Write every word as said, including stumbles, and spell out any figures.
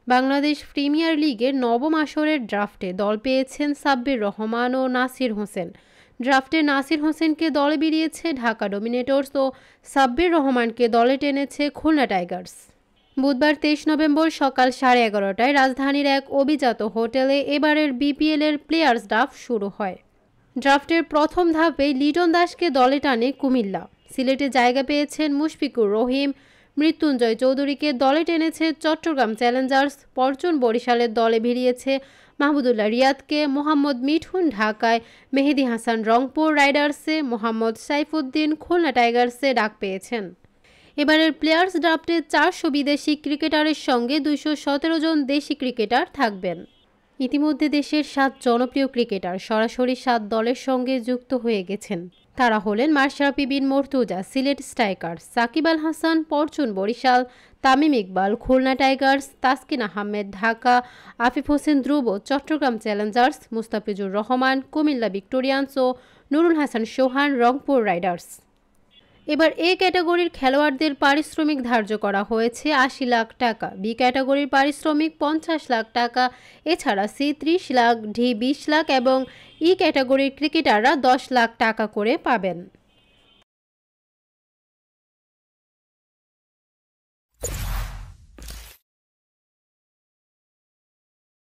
Bangladesh premier লিগের নবম আসরের ড্রাফটে দল পেয়েছেন সাব্বির রহমান ও নাসির হোসেন। ড্রাফটে নাসির হোসেনকে দলে বেরিয়েছে ঢাকা ডমিনেটর্স ও সাব্বির রহমানকে দলে টেনেছে খুলনা টাইগার্স। বুধবার তেইশ নভেম্বর সকাল সাড়ে এগারোটায় রাজধানীর এক অভিজাত হোটেলে এবারের বিপিএলের প্লেয়ার্স ড্রাফট শুরু হয়। ড্রাফটের প্রথম ধাপে লিটন দাসকে দলে টানে কুমিল্লা। সিলেটে জায়গা পেয়েছেন মুশফিকুর রহিম। মৃত্যুঞ্জয় চৌধুরীকে দলে টেনেছে চট্টগ্রাম চ্যালেঞ্জার্স। পরচুন বরিশালের দলে ভিড়িয়েছে মাহমুদুল্লাহ রিয়াদকে। মোহাম্মদ মিঠুন ঢাকায়, মেহেদী হাসান রংপুর রাইডার্সে, মোহাম্মদ সাইফুদ্দিন খুলনা টাইগার্সে ডাক পেয়েছেন। এবারের প্লেয়ার্স ড্রাফটে চারশো বিদেশি ক্রিকেটারের সঙ্গে দুইশো সতেরো জন দেশি ক্রিকেটার থাকবেন। ইতিমধ্যে দেশের সাত জনপ্রিয় ক্রিকেটার সরাসরি সাত দলের সঙ্গে যুক্ত হয়ে গেছেন। তারা হলেন Mashrafe Bin Mortaza Sylhet Strikers, Shakib Al Hasan Fortune Barishal, Tamim Iqbal Khulna Tigers, Taskin Ahmed Dhaka, Afif Hossain Dhrubo Chittagong Challengers, Mustafizur Rahman Comilla Victorians ও নুরুল হাসান সোহান রংপুর রাইডার্স। এবার এ ক্যাটাগরির খেলোয়াড়দের পারিশ্রমিক ধার্য করা হয়েছে আশি লাখ টাকা, বি ক্যাটাগরির পারিশ্রমিক পঞ্চাশ লাখ টাকা, এছাড়া সি ত্রিশ লাখ, ডি বিশ লাখ এবং ই ক্যাটাগরির ক্রিকেটাররা দশ লাখ টাকা করে পাবেন।